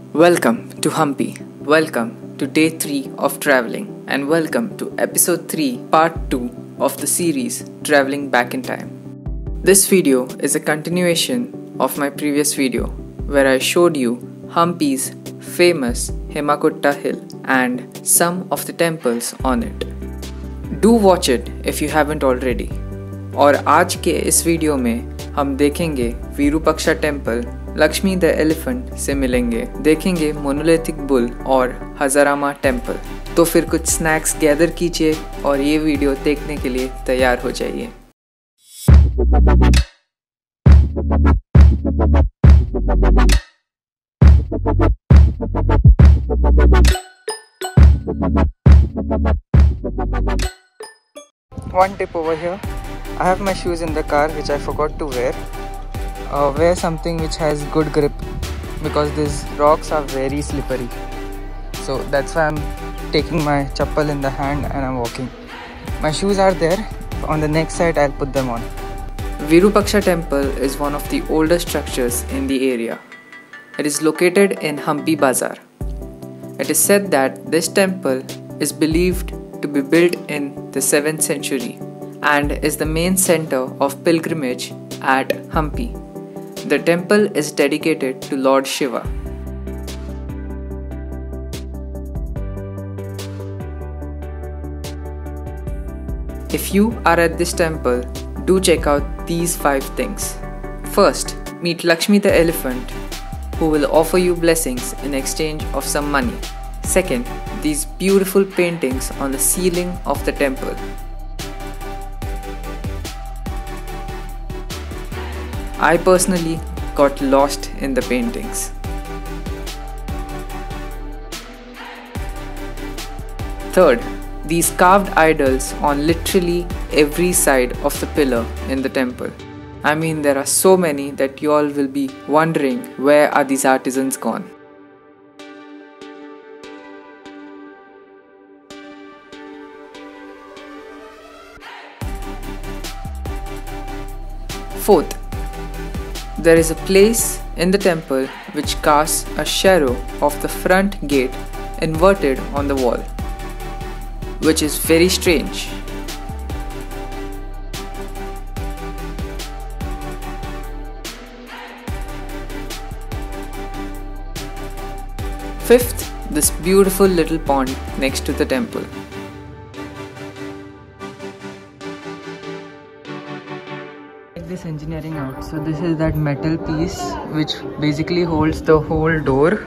Welcome to Hampi. Welcome to day 3 of traveling, and welcome to episode 3, part 2 of the series Traveling Back in Time. This video is a continuation of my previous video where I showed you Hampi's famous Hemakutta Hill and some of the temples on it. Do watch it if you haven't already. और आज के इस video में हम देखेंगे Virupaksha temple, Lakshmi the elephant से मिलेंगे, देखेंगे मोनोलिथिक बुल और हजारामा टेम्पल। तो फिर कुछ स्नैक्स गैदर कीजिए और ये वीडियो देखने के लिए तैयार हो जाइए। One tip over here. I have my shoes in the car which I forgot to wear. Wear something which has good grip because these rocks are very slippery. So that's why I'm taking my chappal in the hand and I'm walking. My shoes are there. On the next side I'll put them on. Virupaksha temple is one of the oldest structures in the area. It is located in Hampi Bazaar. It is said that this temple is believed to be built in the 7th century and is the main center of pilgrimage at Hampi. The temple is dedicated to Lord Shiva. If you are at this temple, do check out these 5 things. First, meet Lakshmi the elephant, who will offer you blessings in exchange of some money. Second, these beautiful paintings on the ceiling of the temple. I personally got lost in the paintings. Third, these carved idols on literally every side of the pillar in the temple. I mean, there are so many that you all will be wondering where are these artisans gone. Fourth, there is a place in the temple which casts a shadow of the front gate inverted on the wall, which is very strange. Fifth, this beautiful little pond next to the temple. Check this engineering out. So this is that metal piece which basically holds the whole door,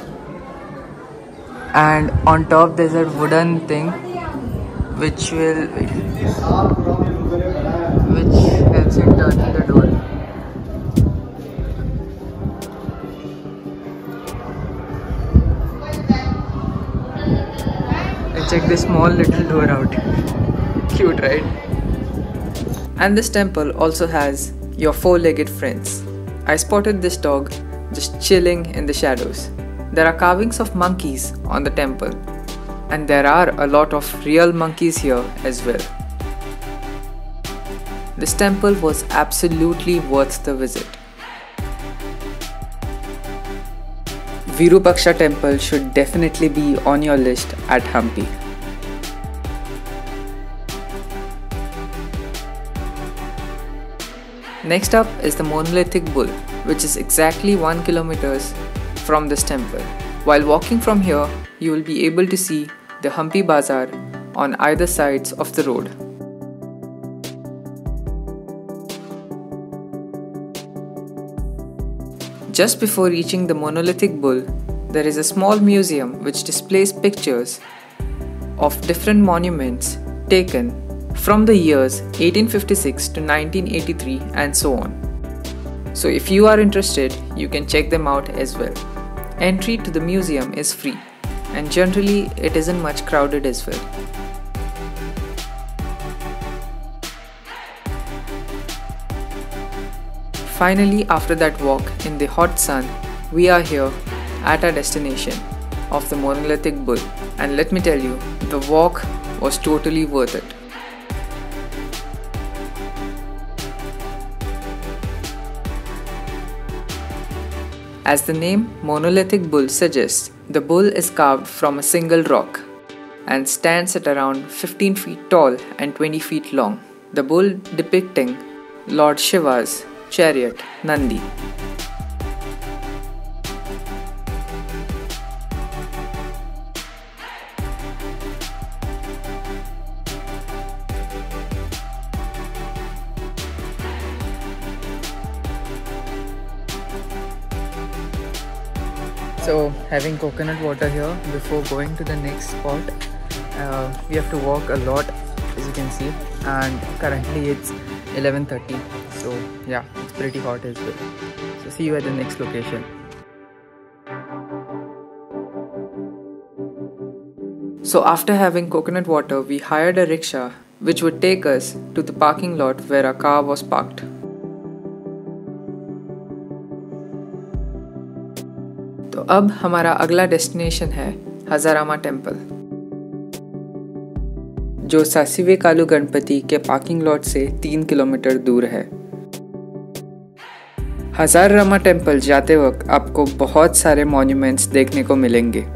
and on top there's a wooden thing which helps in turning the door. And check this small little door out. Cute, right? And this temple also has your 4-legged friends. I spotted this dog just chilling in the shadows. There are carvings of monkeys on the temple, and there are a lot of real monkeys here as well. This temple was absolutely worth the visit. Virupaksha temple should definitely be on your list at Hampi. Next up is the monolithic bull, which is exactly 1 kilometer from this temple. While walking from here, you will be able to see the Hampi Bazaar on either sides of the road. Just before reaching the monolithic bull, there is a small museum which displays pictures of different monuments taken from the years 1856 to 1983 and so on. So if you are interested, you can check them out as well. Entry to the museum is free, and generally it isn't much crowded as well. Finally, after that walk in the hot sun, we are here at our destination of the monolithic bull, and let me tell you, the walk was totally worth it. As the name Monolithic Bull suggests, the bull is carved from a single rock and stands at around 15 feet tall and 20 feet long. The bull depicting Lord Shiva's chariot, Nandi. So having coconut water here before going to the next spot, we have to walk a lot, as you can see, and currently it's 11:30, so yeah, it's pretty hot as well. So see you at the next location. So after having coconut water, we hired a rickshaw which would take us to the parking lot where our car was parked. तो अब हमारा अगला destination है हजारामा temple, जो सासिवे कालू गणपति के parking lot से 3 kilometre दूर है। हजारामा टेम्पल जाते वक्त आपको बहुत सारे मॉन्यूमेंट्स देखने को मिलेंगे।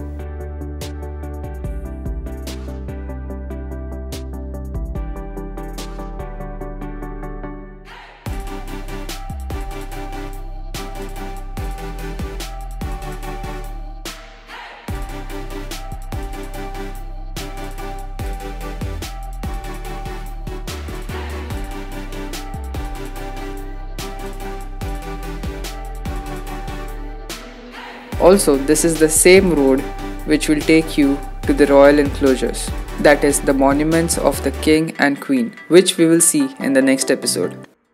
Also, this is the same road which will take you to the royal enclosures, that is the monuments of the king and queen, which we will see in the next episode.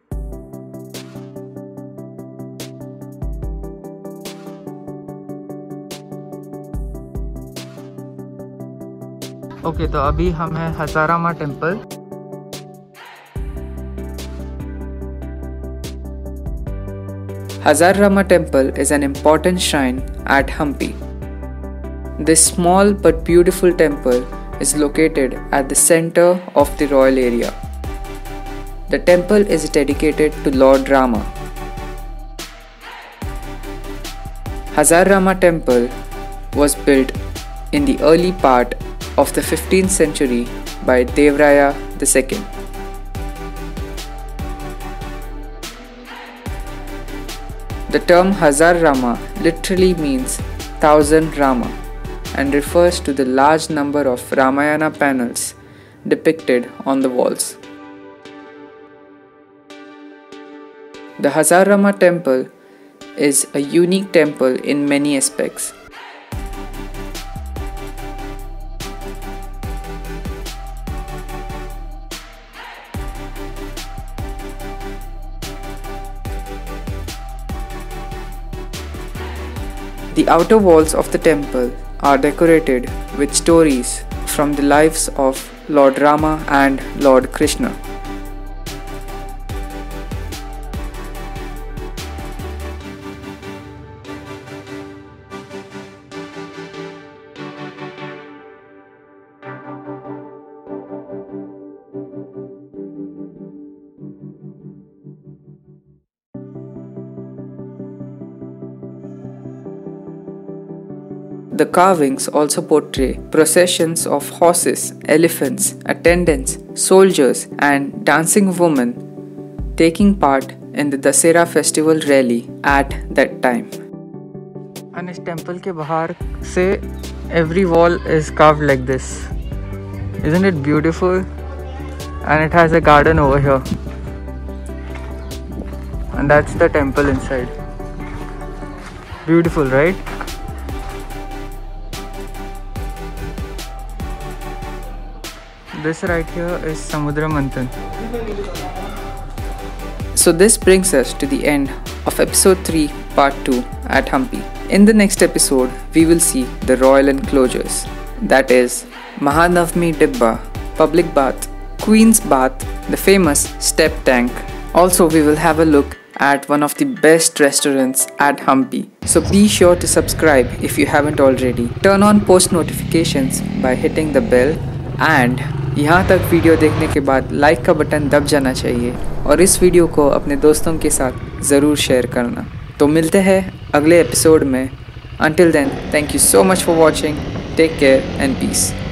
Okay, तो अभी हम हैं Hazarama temple. Hazarama Temple is an important shrine at Hampi. This small but beautiful temple is located at the center of the royal area. The temple is dedicated to Lord Rama. Hazarama Temple was built in the early part of the 15th century by Devraya II. The term Hazar Rama literally means 1000 Rama and refers to the large number of Ramayana panels depicted on the walls. The Hazar Rama temple is a unique temple in many aspects. The outer walls of the temple are decorated with stories from the lives of Lord Rama and Lord Krishna. The carvings also portray processions of horses, elephants, attendants, soldiers, and dancing women taking part in the Dasera festival rally at that time. And इस temple के बाहर से every wall is carved like this. Isn't it beautiful? And it has a garden over here. And that's the temple inside. Beautiful, right? This right here is Samudra Manthan. So this brings us to the end of episode 3 part 2 at Hampi. In the next episode, we will see the royal enclosures, that is Mahanavmi Dibba, public bath, Queen's bath, the famous step tank. Also, we will have a look at one of the best restaurants at Hampi. So be sure to subscribe if you haven't already. Turn on post notifications by hitting the bell and यहाँ तक video देखने के बाद like का button दब जाना चाहिए और इस वीडियो को अपने दोस्तों के साथ ज़रूर शेयर करना। तो मिलते हैं अगले एपिसोड में. Until then, thank you so much for watching. Take care and peace.